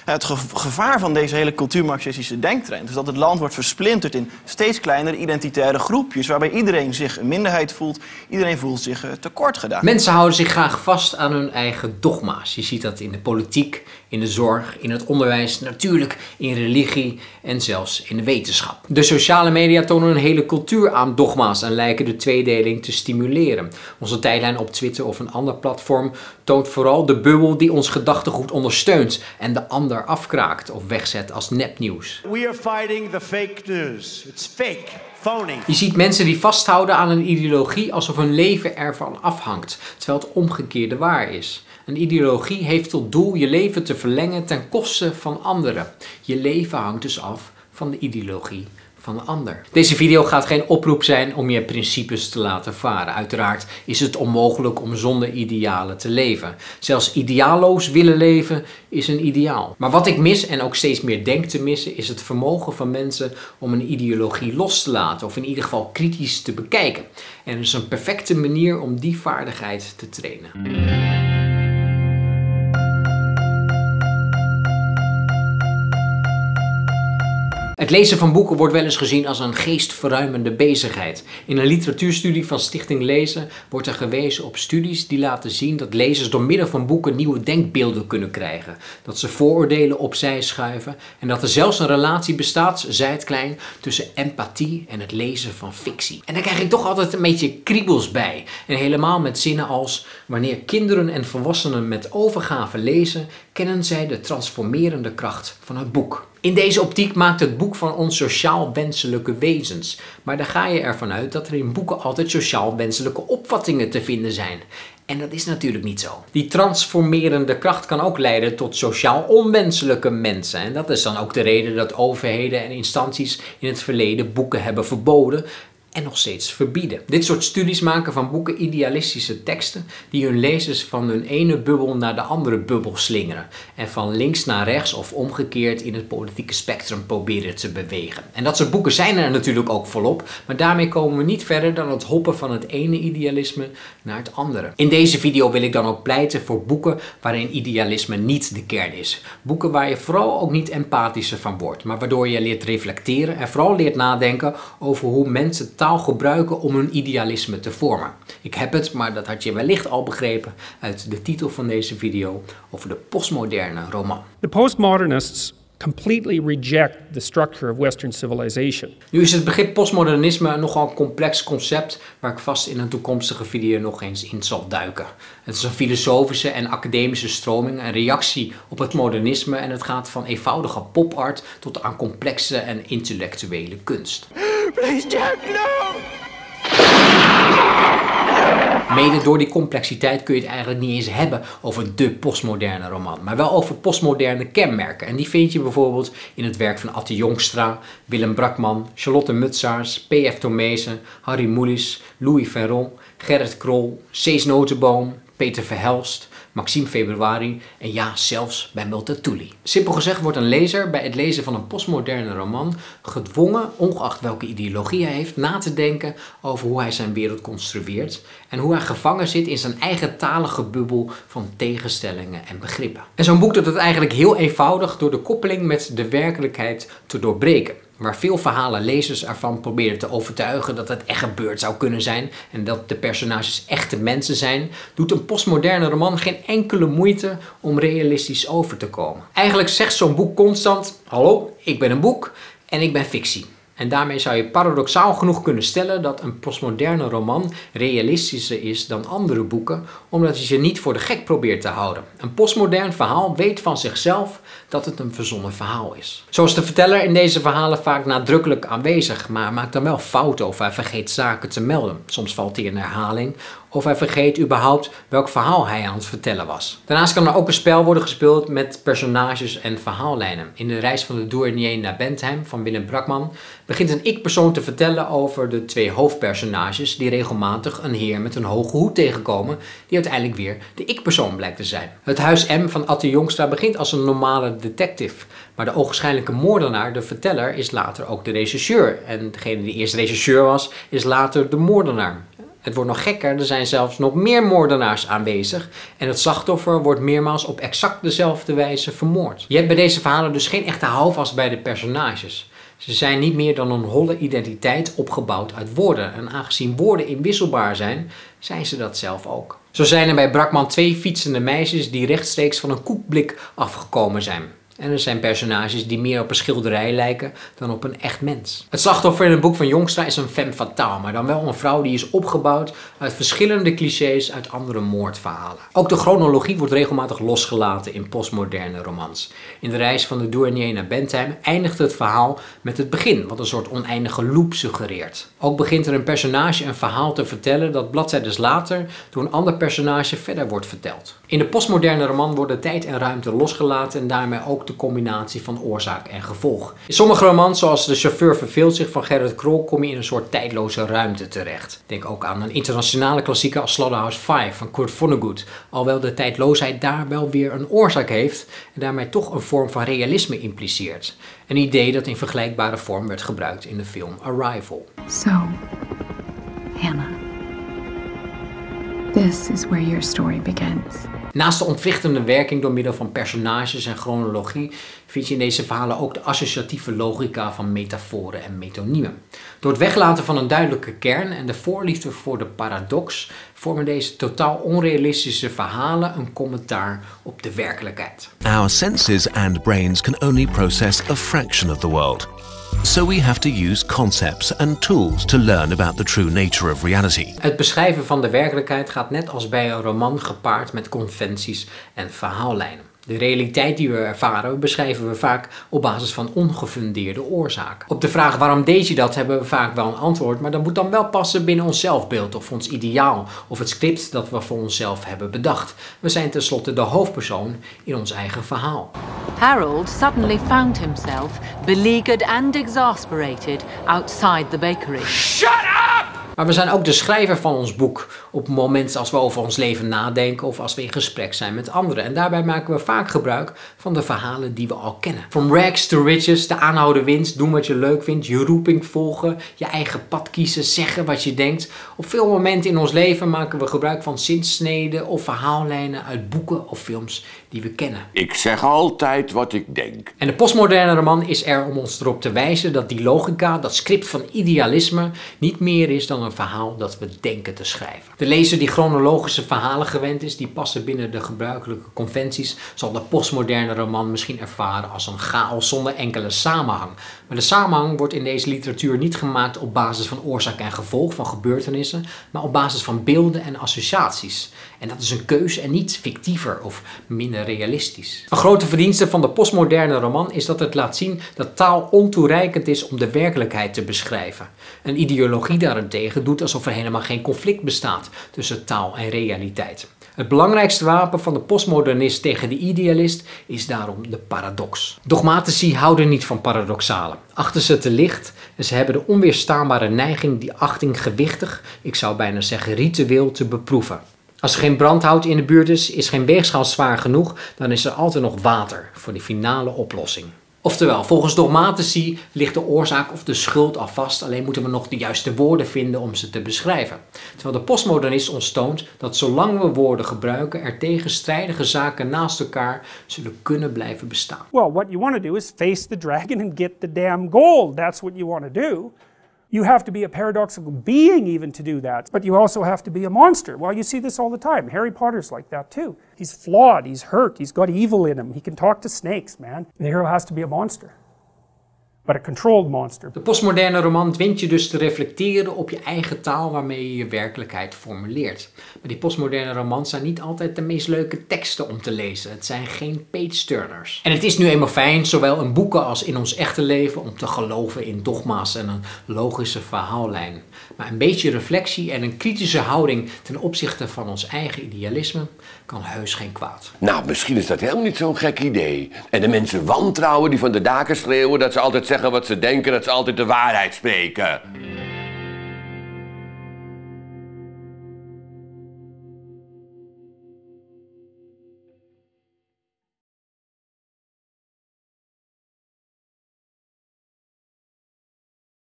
Het gevaar van deze hele cultuurmarxistische denktrend is dat het land wordt versplinterd in steeds kleinere identitaire groepjes, waarbij iedereen zich een minderheid voelt, iedereen voelt zich tekort gedaan. Mensen houden zich graag vast aan hun eigen dogma's. Je ziet dat in de politiek, in de zorg, in het onderwijs, natuurlijk in religie en zelfs in de wetenschap. De sociale media tonen een hele cultuur aan dogma's en lijken de tweedeling te stimuleren. Onze tijdlijn op Twitter of een ander platform toont vooral de bubbel die ons gedachtegoed ondersteunt en de ander afkraakt of wegzet als nepnieuws. We are fighting the fake news. It's fake. Phony. Je ziet mensen die vasthouden aan een ideologie alsof hun leven ervan afhangt, terwijl het omgekeerde waar is. Een ideologie heeft tot doel je leven te verlengen ten koste van anderen. Je leven hangt dus af van de ideologie van de ander. Deze video gaat geen oproep zijn om je principes te laten varen. Uiteraard is het onmogelijk om zonder idealen te leven. Zelfs ideaalloos willen leven is een ideaal. Maar wat ik mis en ook steeds meer denk te missen is het vermogen van mensen om een ideologie los te laten of in ieder geval kritisch te bekijken. En er is een perfecte manier om die vaardigheid te trainen. Het lezen van boeken wordt wel eens gezien als een geestverruimende bezigheid. In een literatuurstudie van Stichting Lezen wordt er gewezen op studies die laten zien dat lezers door middel van boeken nieuwe denkbeelden kunnen krijgen. Dat ze vooroordelen opzij schuiven en dat er zelfs een relatie bestaat, zij het klein, tussen empathie en het lezen van fictie. En daar krijg ik toch altijd een beetje kriebels bij. En helemaal met zinnen als: wanneer kinderen en volwassenen met overgave lezen, kennen zij de transformerende kracht van het boek. In deze optiek maakt het boek van ons sociaal wenselijke wezens. Maar dan ga je ervan uit dat er in boeken altijd sociaal wenselijke opvattingen te vinden zijn. En dat is natuurlijk niet zo. Die transformerende kracht kan ook leiden tot sociaal onwenselijke mensen. En dat is dan ook de reden dat overheden en instanties in het verleden boeken hebben verboden en nog steeds verbieden. Dit soort studies maken van boeken idealistische teksten die hun lezers van hun ene bubbel naar de andere bubbel slingeren. En van links naar rechts of omgekeerd in het politieke spectrum proberen te bewegen. En dat soort boeken zijn er natuurlijk ook volop, maar daarmee komen we niet verder dan het hoppen van het ene idealisme naar het andere. In deze video wil ik dan ook pleiten voor boeken waarin idealisme niet de kern is. Boeken waar je vooral ook niet empathischer van wordt, maar waardoor je leert reflecteren en vooral leert nadenken over hoe mensen taal gebruiken om hun idealisme te vormen. Ik heb het, maar dat had je wellicht al begrepen uit de titel van deze video, over de postmoderne roman. The postmodernists completely reject the structure of Western civilization. Nu is het begrip postmodernisme een nogal complex concept waar ik vast in een toekomstige video nog eens in zal duiken. Het is een filosofische en academische stroming, een reactie op het modernisme en het gaat van eenvoudige popart tot aan complexe en intellectuele kunst. Please, Jack, no! Mede door die complexiteit kun je het eigenlijk niet eens hebben over de postmoderne roman, maar wel over postmoderne kenmerken. En die vind je bijvoorbeeld in het werk van Atte Jongstra, Willem Brakman, Charlotte Mutsaars, P.F. Tomezen, Harry Mulisch, Louis Ferron, Gerrit Krol, Cees Notenboom, Peter Verhelst, Maxime Februari en ja, zelfs bij Multatuli. Simpel gezegd wordt een lezer bij het lezen van een postmoderne roman gedwongen, ongeacht welke ideologie hij heeft, na te denken over hoe hij zijn wereld construeert en hoe hij gevangen zit in zijn eigen talige bubbel van tegenstellingen en begrippen. En zo'n boek doet het eigenlijk heel eenvoudig door de koppeling met de werkelijkheid te doorbreken. Waar veel verhalen lezers ervan proberen te overtuigen dat het echt gebeurd zou kunnen zijn en dat de personages echte mensen zijn, doet een postmoderne roman geen enkele moeite om realistisch over te komen. Eigenlijk zegt zo'n boek constant: hallo, ik ben een boek en ik ben fictie. En daarmee zou je paradoxaal genoeg kunnen stellen dat een postmoderne roman realistischer is dan andere boeken, omdat hij ze niet voor de gek probeert te houden. Een postmodern verhaal weet van zichzelf dat het een verzonnen verhaal is. Zo is de verteller in deze verhalen vaak nadrukkelijk aanwezig, maar maakt dan wel fouten of hij vergeet zaken te melden. Soms valt hij in herhaling of hij vergeet überhaupt welk verhaal hij aan het vertellen was. Daarnaast kan er ook een spel worden gespeeld met personages en verhaallijnen. In de reis van de douanier naar Bentheim van Willem Brakman begint een ik-persoon te vertellen over de twee hoofdpersonages die regelmatig een heer met een hoge hoed tegenkomen die uiteindelijk weer de ik-persoon blijkt te zijn. Het Huis M van Atte Jongstra begint als een normale detective, maar de ogenschijnlijke moordenaar, de verteller, is later ook de rechercheur. En degene die eerst rechercheur was, is later de moordenaar. Het wordt nog gekker, er zijn zelfs nog meer moordenaars aanwezig en het slachtoffer wordt meermaals op exact dezelfde wijze vermoord. Je hebt bij deze verhalen dus geen echte houvast bij de personages. Ze zijn niet meer dan een holle identiteit opgebouwd uit woorden. En aangezien woorden inwisselbaar zijn, zijn ze dat zelf ook. Zo zijn er bij Brakman 2 fietsende meisjes die rechtstreeks van een koekblik afgekomen zijn. En er zijn personages die meer op een schilderij lijken dan op een echt mens. Het slachtoffer in het boek van Jongstra is een femme fatale, maar dan wel een vrouw die is opgebouwd uit verschillende clichés uit andere moordverhalen. Ook de chronologie wordt regelmatig losgelaten in postmoderne romans. In de reis van de douanier naar Bentheim eindigt het verhaal met het begin, wat een soort oneindige loop suggereert. Ook begint er een personage een verhaal te vertellen dat bladzijden later door een ander personage verder wordt verteld. In de postmoderne roman worden tijd en ruimte losgelaten en daarmee ook de combinatie van oorzaak en gevolg. In sommige romans, zoals De chauffeur verveelt zich van Gerrit Krol, kom je in een soort tijdloze ruimte terecht. Denk ook aan een internationale klassieker als Slaughterhouse 5 van Kurt Vonnegut, alhoewel de tijdloosheid daar wel weer een oorzaak heeft en daarmee toch een vorm van realisme impliceert. Een idee dat in vergelijkbare vorm werd gebruikt in de film Arrival. So, Hannah, this is where your story begins. Naast de ontwrichtende werking door middel van personages en chronologie vind je in deze verhalen ook de associatieve logica van metaforen en metoniemen. Door het weglaten van een duidelijke kern en de voorliefde voor de paradox vormen deze totaal onrealistische verhalen een commentaar op de werkelijkheid. Our senses and brains can only process a fraction of the world. So we have to use concepts and tools to learn about the true nature of reality. Het beschrijven van de werkelijkheid gaat net als bij een roman gepaard met conventies en verhaallijnen. De realiteit die we ervaren beschrijven we vaak op basis van ongefundeerde oorzaken. Op de vraag waarom deed je dat hebben we vaak wel een antwoord, maar dat moet dan wel passen binnen ons zelfbeeld of ons ideaal of het script dat we voor onszelf hebben bedacht. We zijn tenslotte de hoofdpersoon in ons eigen verhaal. Harold suddenly found himself beleaguered and exasperated outside the bakery. Maar we zijn ook de schrijver van ons boek op momenten als we over ons leven nadenken of als we in gesprek zijn met anderen. En daarbij maken we vaak gebruik van de verhalen die we al kennen. From rags to riches, de aanhouden winst, doen wat je leuk vindt, je roeping volgen, je eigen pad kiezen, zeggen wat je denkt. Op veel momenten in ons leven maken we gebruik van zinsneden of verhaallijnen uit boeken of films die we kennen. Ik zeg altijd wat ik denk. En de postmoderne roman is er om ons erop te wijzen dat die logica, dat script van idealisme, niet meer is dan een verhaal dat we denken te schrijven. De lezer die chronologische verhalen gewend is, die passen binnen de gebruikelijke conventies, zal de postmoderne roman misschien ervaren als een chaos zonder enkele samenhang. Maar de samenhang wordt in deze literatuur niet gemaakt op basis van oorzaak en gevolg van gebeurtenissen, maar op basis van beelden en associaties. En dat is een keuze en niet fictiever of minder realistisch. Een grote verdienste van de postmoderne roman is dat het laat zien dat taal ontoereikend is om de werkelijkheid te beschrijven. Een ideologie daarentegen doet alsof er helemaal geen conflict bestaat tussen taal en realiteit. Het belangrijkste wapen van de postmodernist tegen de idealist is daarom de paradox. Dogmatici houden niet van paradoxalen. Achten ze te licht en ze hebben de onweerstaanbare neiging die achting gewichtig, ik zou bijna zeggen ritueel, te beproeven. Als er geen brandhout in de buurt is geen weegschaal zwaar genoeg, dan is er altijd nog water voor de finale oplossing. Oftewel, volgens dogmatici ligt de oorzaak of de schuld al vast, alleen moeten we nog de juiste woorden vinden om ze te beschrijven. Terwijl de postmodernist ons toont dat zolang we woorden gebruiken, er tegenstrijdige zaken naast elkaar zullen kunnen blijven bestaan. Well, what you want to do is face the dragon and get the damn gold. That's what you want to do. You have to be a paradoxical being even to do that. But you also have to be a monster. Well, you see this all the time. Harry Potter's like that too. He's flawed, he's hurt, he's got evil in him. He can talk to snakes, man. The hero has to be a monster. But a controlled monster. De postmoderne roman dwingt je dus te reflecteren op je eigen taal waarmee je je werkelijkheid formuleert. Maar die postmoderne romans zijn niet altijd de meest leuke teksten om te lezen. Het zijn geen page-turners. En het is nu eenmaal fijn, zowel in boeken als in ons echte leven, om te geloven in dogma's en een logische verhaallijn. Maar een beetje reflectie en een kritische houding ten opzichte van ons eigen idealisme kan heus geen kwaad. Nou, misschien is dat helemaal niet zo'n gek idee. En de mensen wantrouwen die van de daken schreeuwen dat ze altijd zeggen wat ze denken, dat ze altijd de waarheid spreken.